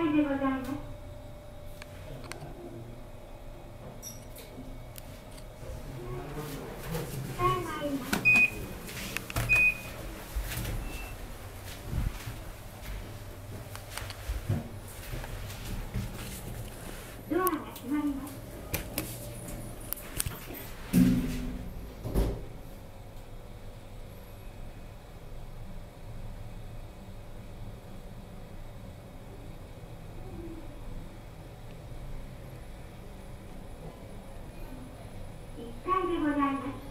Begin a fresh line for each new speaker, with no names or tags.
階でございます。ただいま。ドアが閉まります。1階でございます。